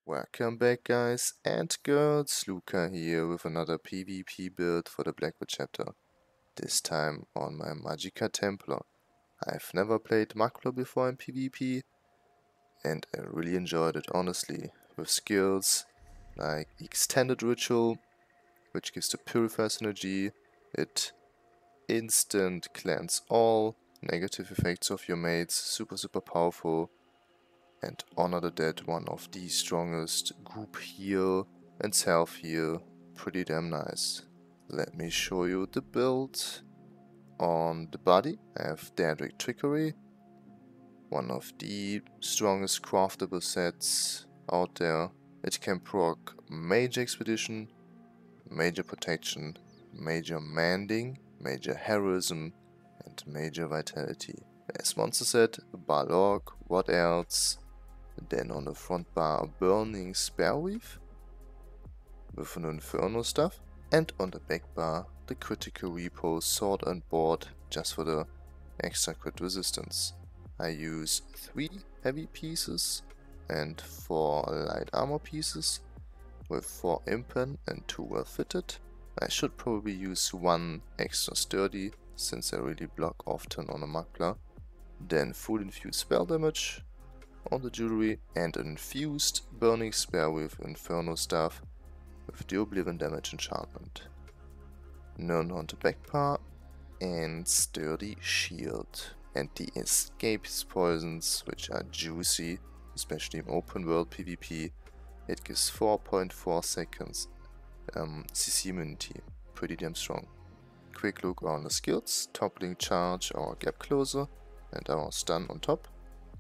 Welcome back, guys and girls. Luca here with another PvP build for the Blackwood chapter. This time on my Magicka Templar. I've never played Magplar before in PvP and I really enjoyed it, honestly, with skills like Extended Ritual, which gives the Purify synergy. It instant cleanse all negative effects of your mates, super powerful. And Honor the Dead, one of the strongest group heal and self heal, pretty damn nice. Let me show you the build. On the body I have Daedric Trickery, one of the strongest craftable sets out there. It can proc Major Expedition, Major Protection, Major Mending, Major Heroism and Major Vitality. As monster set, Balrog, what else? Then on the front bar, Burning Spearweave with an Inferno stuff, and on the back bar, the Critical Repo Sword and Board just for the extra crit resistance. I use 3 heavy pieces and 4 light armor pieces with 4 impen and 2 well fitted. I should probably use 1 extra sturdy since I really block often on a Magplar. Then full infused spell damage on the jewelry and an infused Burning Spear with Inferno staff with the Oblivion damage enchantment. None on the back part and Sturdy Shield. And the Escapist Poisons, which are juicy, especially in open world PvP. It gives 4.4 seconds CC immunity, pretty damn strong. Quick look on the skills, Toppling Charge, our Gap Closer and our Stun on top.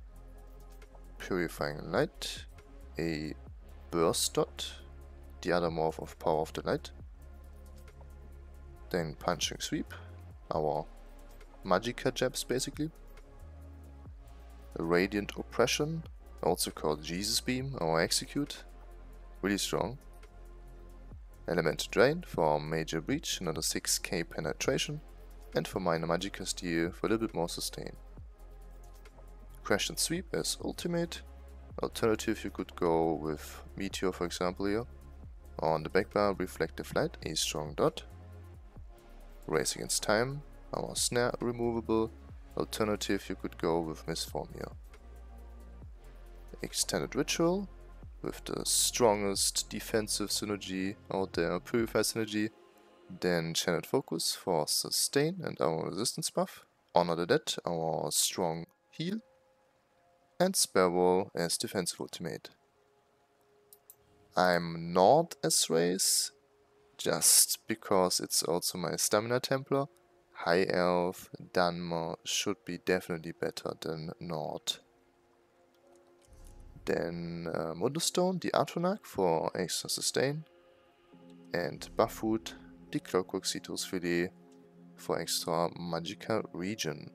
Purifying Light, a Burst Dot, the other morph of Power of the Light. Then Punching Sweep, our Magicka jabs basically. A Radiant Oppression, also called Jesus Beam, our Execute, really strong. Elemental Drain for Major Breach, another 6k penetration, and for minor Magicka Steel for a little bit more sustain. Crash and Sweep as ultimate. Alternative, you could go with Meteor for example here. On the back bar, Reflective Light, a strong dot. Race Against Time, our snare removable. Alternative, you could go with Misform here. Extended Ritual with the strongest defensive synergy out there, Purify synergy. Then Channeled Focus for sustain and our resistance buff. Honor the Dead, our strong heal. And Spell Wall as defensive ultimate. I'm not as Race, just because it's also my Stamina Templar. High Elf, Dunmer should be definitely better than Nord. Then Mundustone, the Atronach for extra sustain. And Buffwood, the Clockwork Citrus Filet for extra Magicka regen.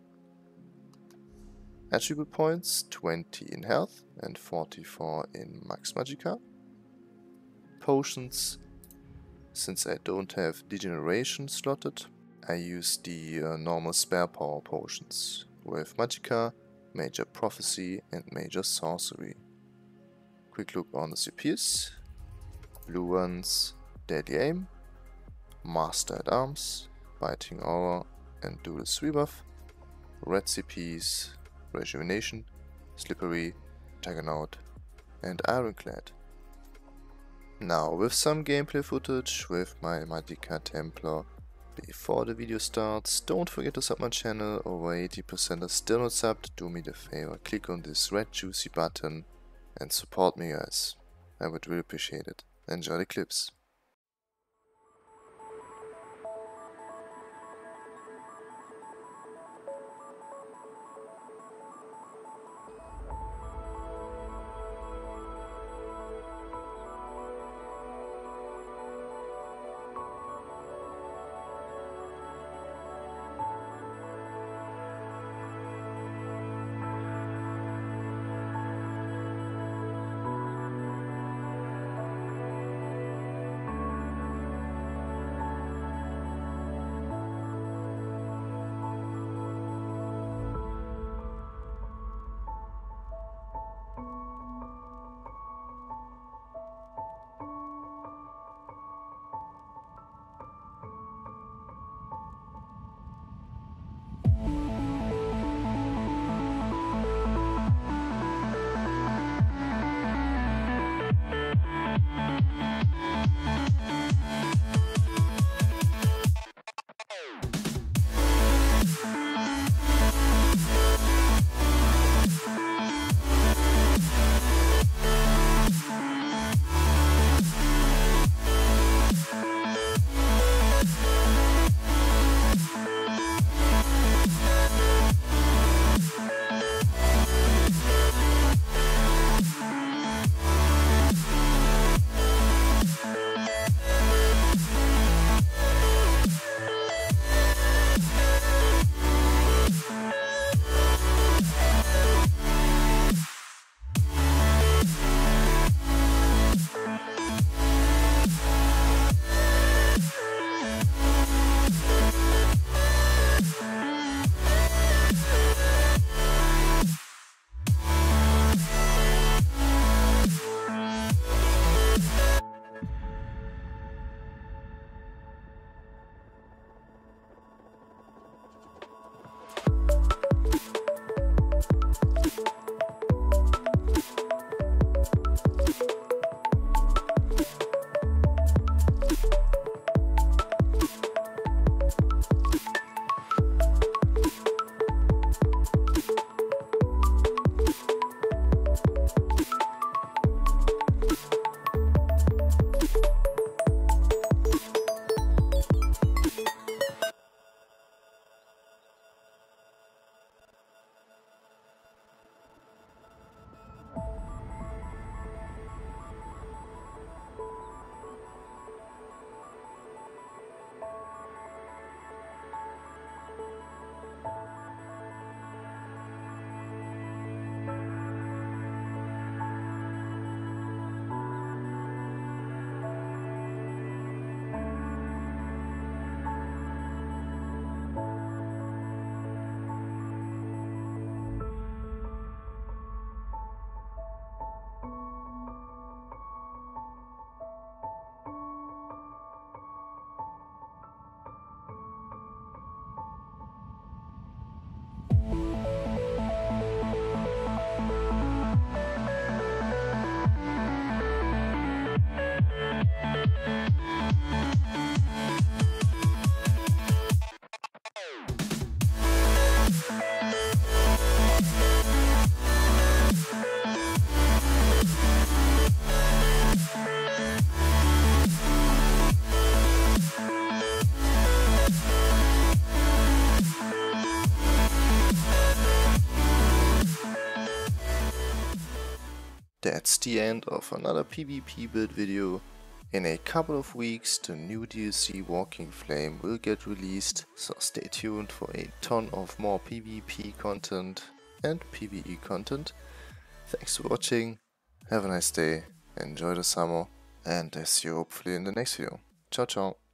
Attribute points, 20 in health and 44 in max Magicka. Potions, since I don't have Degeneration slotted, I use the normal spare power potions with Magicka, Major Prophecy and Major Sorcery. Quick look on the CPs. Blue ones, Deadly Aim, Master at Arms, Biting Aura and Dual Rebuff. Red CPs, Rejuvenation, Slippery, Juggernaut and Ironclad. Now with some gameplay footage with my Magicka Templar. Before the video starts, don't forget to sub my channel. Over 80% are still not subbed. Do me the favor, click on this red juicy button and support me, guys. I would really appreciate it. Enjoy the clips. that's the end of another PvP build video. In a couple of weeks the new DLC Walking Flame will get released, so stay tuned for a ton of more PvP content and PvE content. Thanks for watching, have a nice day, enjoy the summer, and I see you hopefully in the next video. Ciao ciao!